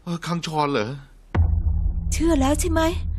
คังชอนเหรอเชื่อแล้วใช่ไหม